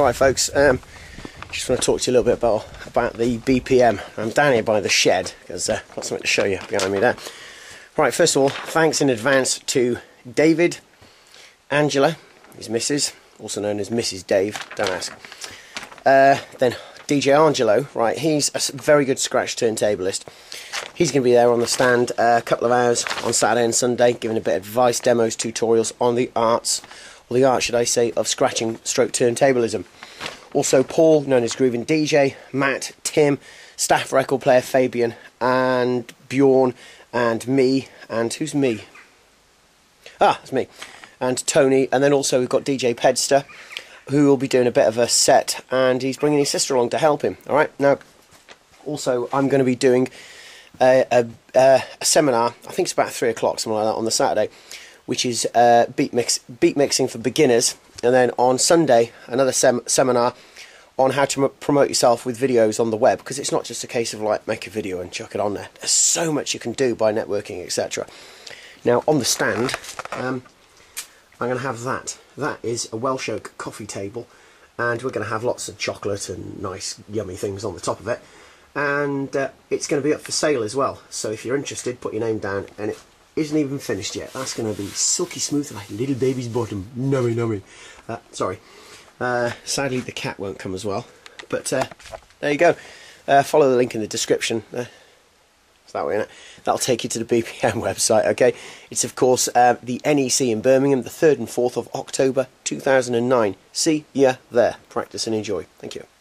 Right folks, just want to talk to you a little bit about the BPM. I'm down here by the shed because I've got something to show you behind me there. Right, first of all, thanks in advance to David, Angela, his missus, also known as Mrs. Dave, don't ask. Then DJ Angelo, right, he's a very good scratch turntablist. He's going to be there on the stand a couple of hours on Saturday and Sunday, giving a bit of advice, demos, tutorials on the art should I say, of scratching stroke turntablism. Also Paul, known as Groovin DJ, Matt, Tim, staff record player Fabian, and Bjorn, and me, and who's me? Ah, it's me. And Tony, and then also we've got DJ Pedster, who will be doing a bit of a set, and he's bringing his sister along to help him. Alright, now, also I'm going to be doing a seminar, I think it's about 3 o'clock, something like that, on the Saturday, which is beat mixing for beginners, and then on Sunday another seminar on how to promote yourself with videos on the web, because it's not just a case of like make a video and chuck it on there. There's so much you can do by networking, etc. Now on the stand, I'm going to have that. That is a Welsh oak coffee table, and we're going to have lots of chocolate and nice yummy things on the top of it, and it's going to be up for sale as well. So if you're interested, put your name down, and it isn't even finished yet. That's going to be silky smooth like a little baby's bottom. Nummy, nummy. Sorry. Sadly the cat won't come as well. But there you go. Follow the link in the description. It's that way, isn't it? That'll take you to the BPM website, okay? It's of course the NEC in Birmingham, the 3rd and 4th of October 2009. See ya there. Practice and enjoy. Thank you.